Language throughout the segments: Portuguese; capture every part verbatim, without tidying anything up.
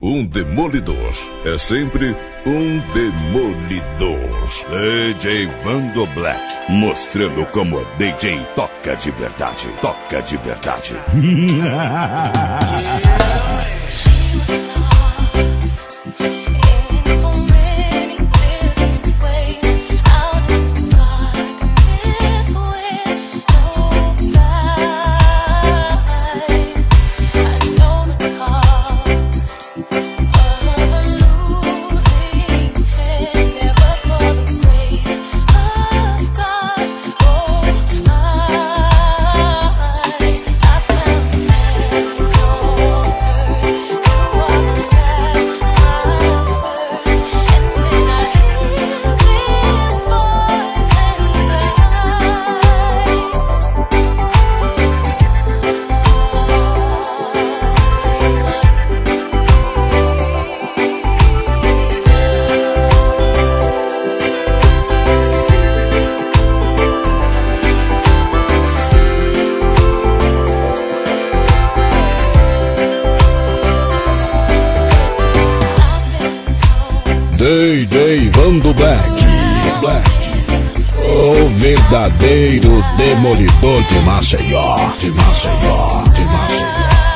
um demolidor é sempre um demolidor. D J Vando Black, mostrando como D J toca de verdade. Toca de verdade. D J Vando Black, Black, o verdadeiro demolidor de Maceió, de Maceió, de Maceió.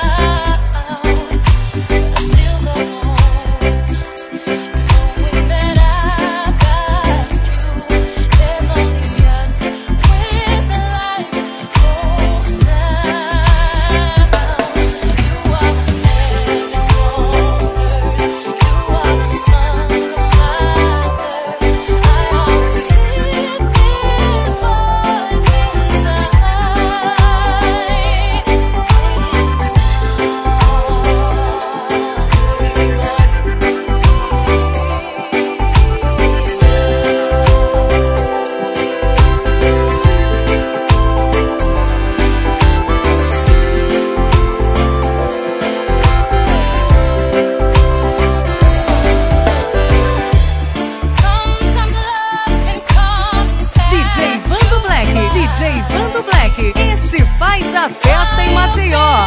D J Vando Black, esse faz a festa em Maceió.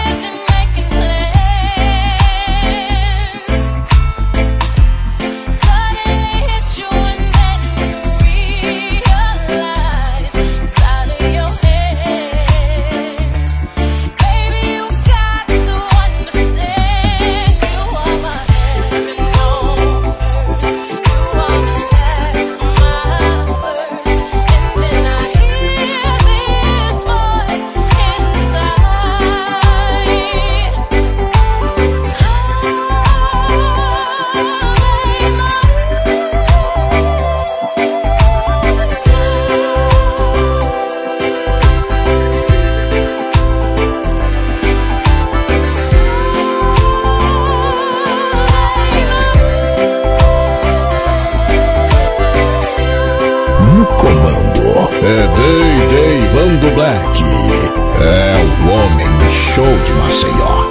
No comando é D J Vando Black, é o homem show de Maceió.